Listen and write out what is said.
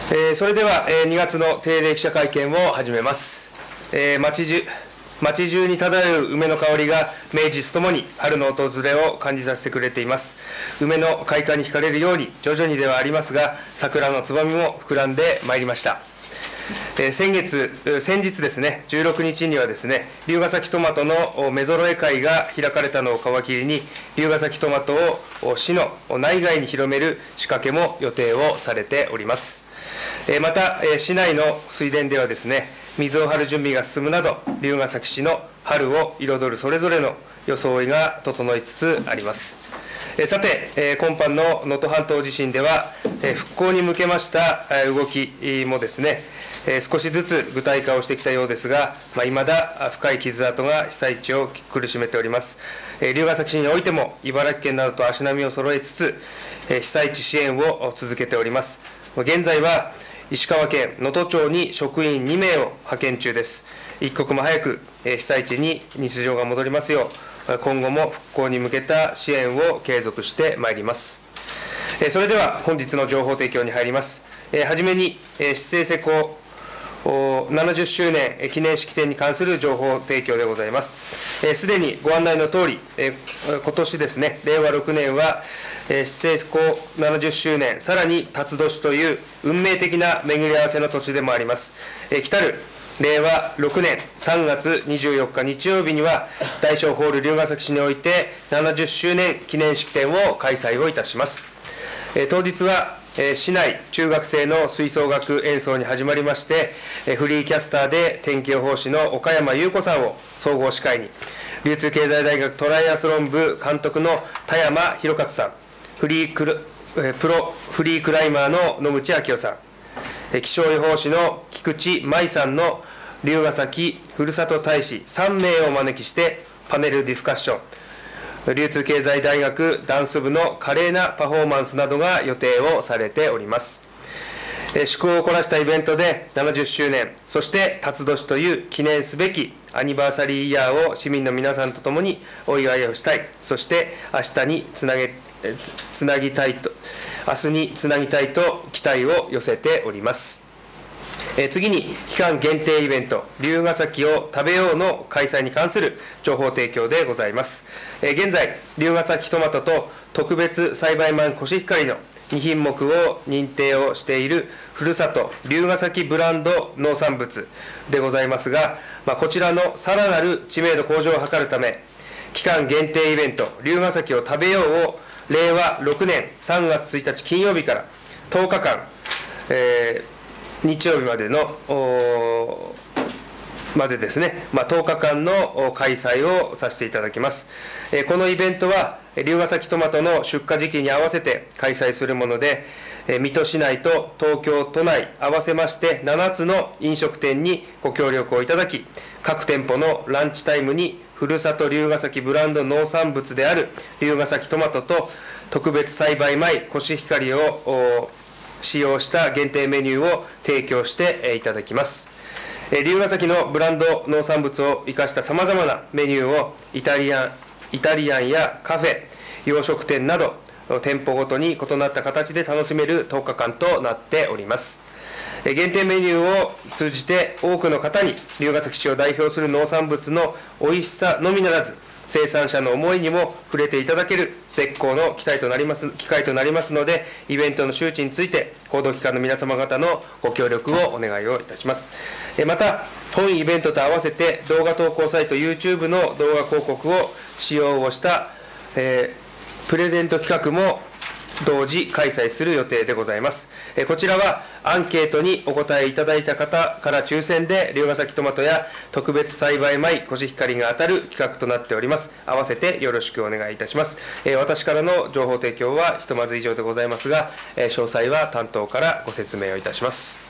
それでは、2月の定例記者会見を始めます。街中に漂う梅の香りが名実ともに春の訪れを感じさせてくれています。梅の開花に惹かれるように徐々にではありますが、桜のつばみも膨らんでまいりました。先日ですね、16日にはですね、龍ヶ崎トマトの目揃え会が開かれたのを皮切りに、龍ヶ崎トマトを市の内外に広める仕掛けも予定をされております。また、市内の水田ではですね、水を張る準備が進むなど、龍ヶ崎市の春を彩るそれぞれの装いが整いつつあります。さて、今般の能登半島地震では、復興に向けました動きもですね、少しずつ具体化をしてきたようですが、いまだ深い傷跡が被災地を苦しめております。龍ヶ崎市においても、茨城県などと足並みを揃えつつ、被災地支援を続けております。現在は、石川県能登町に職員2名を派遣中です。一刻も早く被災地に日常が戻りますよう、今後も復興に向けた支援を継続してまいります。それでは本日の情報提供に入ります。はじめに、市政施行70周年記念式典に関する情報提供でございます。すでにご案内のとおり、今年ですね、令和6年は、市政施行70周年、さらに辰年という運命的な巡り合わせの年でもあります。来たる令和6年3月24日日曜日には、大小ホール龍ヶ崎市において70周年記念式典を開催をいたします。当日は、市内中学生の吹奏楽演奏に始まりまして、フリーキャスターで天気予報士の岡山優子さんを総合司会に、流通経済大学トライアスロン部監督の田山弘勝さん、フリークライマーの野口昭夫さん、気象予報士の菊池舞さんの龍ヶ崎ふるさと大使3名をお招きしてパネルディスカッション、流通経済大学ダンス部の華麗なパフォーマンスなどが予定をされております。趣向を凝らしたイベントで70周年、そして辰年という記念すべきアニバーサリーイヤーを市民の皆さんと共にお祝いをしたい、そして明日につなぎたいと期待を寄せております。次に、期間限定イベント、龍ヶ崎を食べようの開催に関する情報提供でございます。現在、龍ヶ崎トマトと特別栽培マンコシヒカリの2品目を認定をしているふるさと龍ヶ崎ブランド農産物でございますが、こちらのさらなる知名度向上を図るため、期間限定イベント、龍ヶ崎を食べようを令和6年3月1日金曜日から10日間、日曜日までですね、10日間の開催をさせていただきます。このイベントは、龍ヶ崎トマトの出荷時期に合わせて開催するもので、水戸市内と東京都内合わせまして7つの飲食店にご協力をいただき、各店舗のランチタイムにふるさと龍ヶ崎ブランド農産物である龍ヶ崎トマトと特別栽培米コシヒカリを使用した限定メニューを提供していただきます。龍ヶ崎のブランド農産物を生かしたさまざまなメニューをイタリアンやカフェ、洋食店など店舗ごとに異なった形で楽しめる10日間となっております。限定メニューを通じて多くの方に龍ヶ崎市を代表する農産物の美味しさのみならず、生産者の思いにも触れていただける絶好の機会となりますので、イベントの周知について報道機関の皆様方のご協力をお願いをいたします。また、本イベントと合わせて動画投稿サイト YouTube の動画広告を使用をした、プレゼント企画も同時開催する予定でございます。こちらはアンケートにお答えいただいた方から抽選で龍ヶ崎トマトや特別栽培米コシヒカリが当たる企画となっております。合わせてよろしくお願いいたします。私からの情報提供はひとまず以上でございますが、詳細は担当からご説明をいたします。